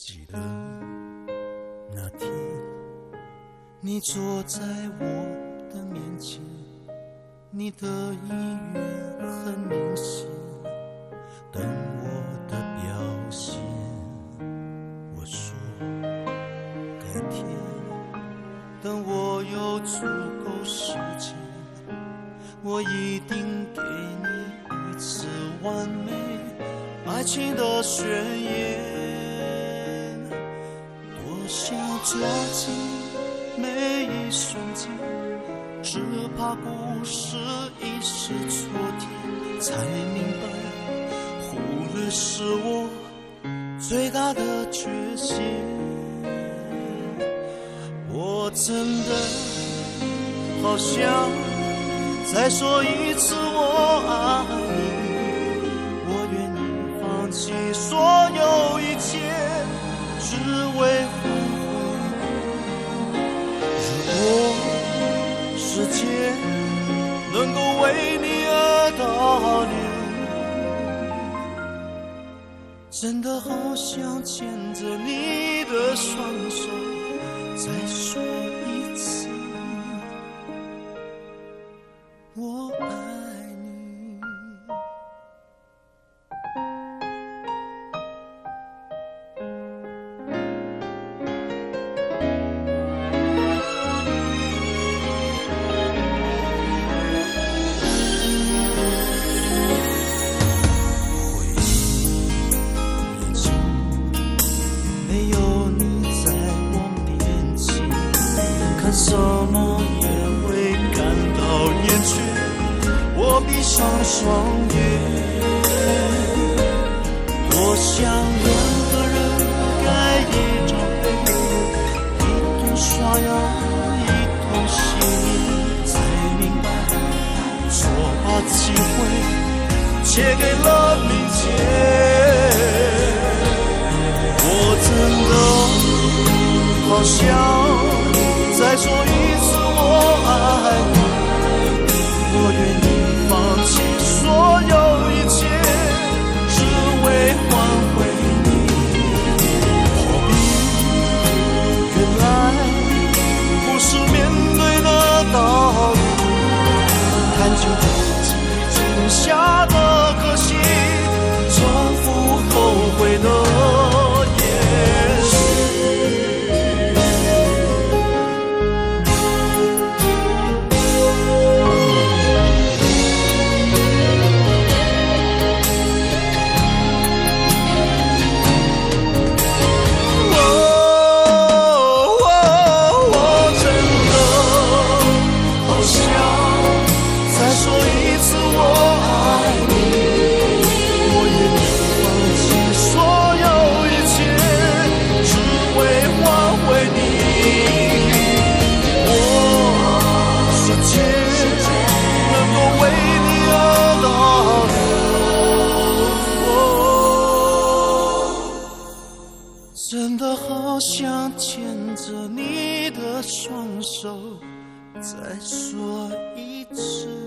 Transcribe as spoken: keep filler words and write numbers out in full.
记得那天，你坐在我的面前，你的意愿很明显，等我的表现。我说改天，等我有足够时间，我一定给你一次完美爱情的宣言。多想抓紧每一瞬间，只怕故事一时蹉跎，才明白忽略是我最大的缺陷。我真的好想再说一次我爱你，我愿意放弃所有一切，只为换回你。如果世界能够为你而倒流，真的好想牵着你的双手，再说一次我爱你。回忆眼前没有你在我面前，看什么也会感到厌倦。我闭上双眼，多想两个人盖一张被，一同刷牙，一同洗脸，才明白错把机会借给了明天。我真的好想再说一次我爱你，我愿意放弃所有一切，只为换回你。何必原来不是面对的道路，看见自己种下的可惜，重复后悔的延续。真的好想牵着你的双手，再说一次。